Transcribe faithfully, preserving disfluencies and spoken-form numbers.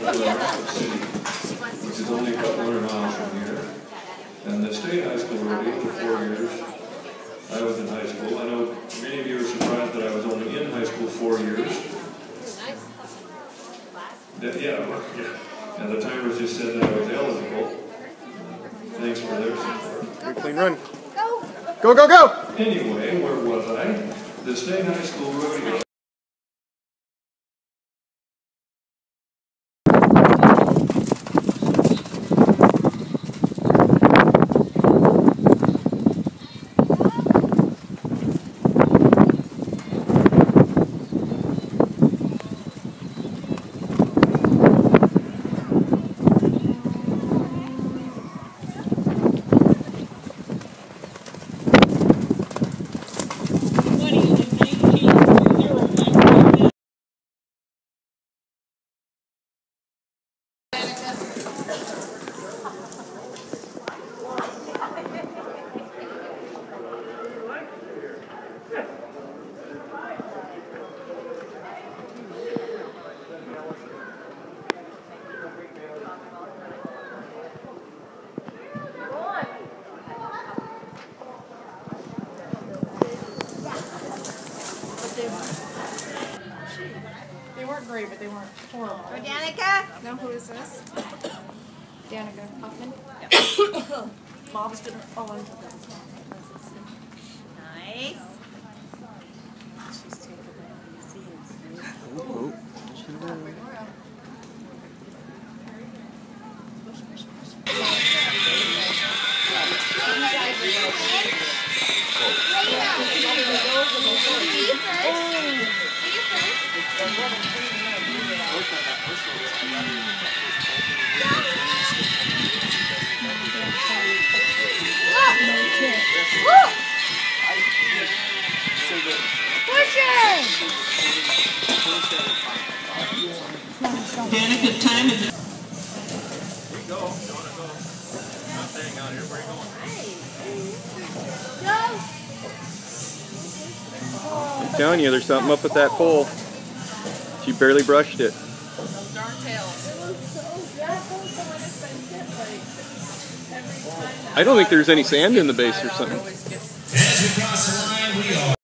which is only a couple hundred miles from here. And the state high school rodeo for four years. I was in high school. I know many of you are surprised that I was only in high school four years. That, yeah, yeah. And the timers just said that I was eligible. Thanks for their support. Good clean run. Go, go, go! Anyway, where was I? The state high school rodeo. They weren't great, but they weren't horrible. Oh, Danica? Now who is this? Danica Huffman? Yeah. Mom's gonna. Oh, I took that. Nice. She's taking it. You see it. Oh, Danica, time is it? Here you go. You want to go? Not staying out here. Where are you going? I'm telling you, there's something up with that pole. She barely brushed it. Those darn tails. I don't think there's any sand in the base or something. As we cross the line, we are.